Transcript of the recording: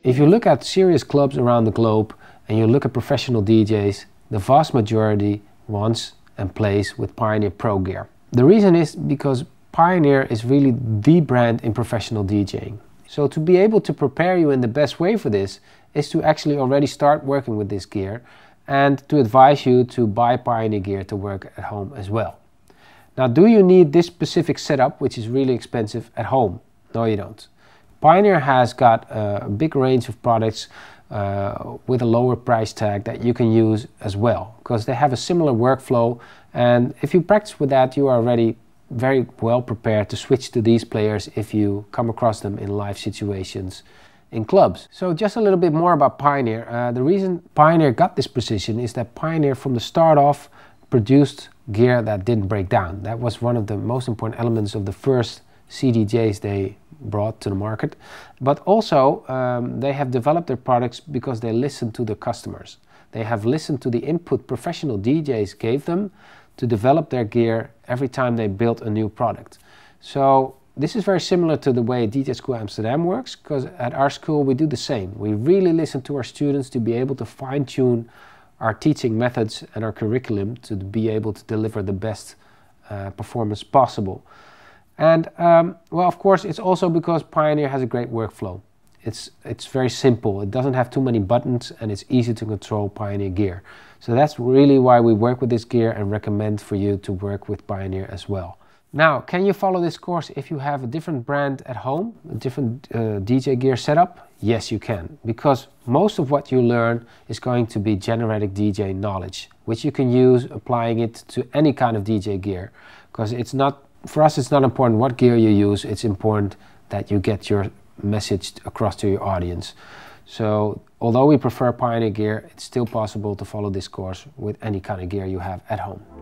If you look at serious clubs around the globe and you look at professional DJs, the vast majority wants and plays with Pioneer Pro gear. The reason is because Pioneer is really the brand in professional DJing. So to be able to prepare you in the best way for this is to actually already start working with this gear and to advise you to buy Pioneer gear to work at home as well. Now, do you need this specific setup, which is really expensive, at home? No, you don't. Pioneer has got a big range of products with a lower price tag that you can use as well, because they have a similar workflow, and if you practice with that, you are already very well prepared to switch to these players if you come across them in live situations in clubs. So just a little bit more about Pioneer. The reason Pioneer got this position is that Pioneer from the start off produced gear that didn't break down. That was one of the most important elements of the first CDJs they brought to the market. But also they have developed their products because they listened to the customers. They have listened to the input professional DJs gave them to develop their gear every time they built a new product. So this is very similar to the way DJ School Amsterdam works, because at our school we do the same. We really listen to our students to be able to fine-tune our teaching methods and our curriculum to be able to deliver the best performance possible. And well, of course, it's also because Pioneer has a great workflow. It's very simple. It doesn't have too many buttons and it's easy to control Pioneer gear. So that's really why we work with this gear and recommend for you to work with Pioneer as well. Now, can you follow this course if you have a different brand at home, a different DJ gear setup? Yes, you can, because most of what you learn is going to be generic DJ knowledge, which you can use applying it to any kind of DJ gear. Because it's not, for us, it's not important what gear you use, it's important that you get your message across to your audience. So, although we prefer Pioneer gear, it's still possible to follow this course with any kind of gear you have at home.